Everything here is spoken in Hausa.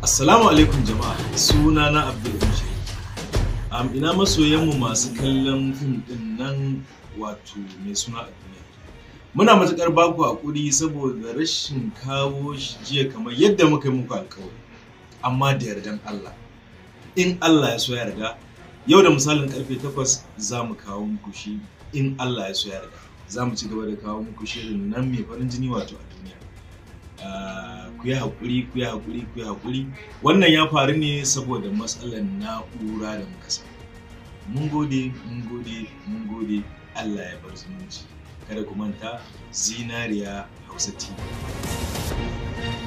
Assalamu alaikum jama'a, sunana Abdul. Ina masoyanmu masu kallon fim din nan wato mai suna ADUNIYA. Muna matukar baku hakuri saboda rashin kawo shi jiya kamar yadda muka yi muku alƙawari. Amma da yardan Allah, in Allah ya so ya yarda, yau da misalin karfe 8 za mu kawo muku shi. In Allah ya so ya yarda, za mu ci gaba da kawo muku shirin nan mai farin jini wato ADUNIYA. Ku yi haƙuri. Wannan ya faru ne saboda matsalar na'ura da muka samu. Mun gode. Allah ya bar zumunci. Kada ku manta, Zinariya Hausa TV.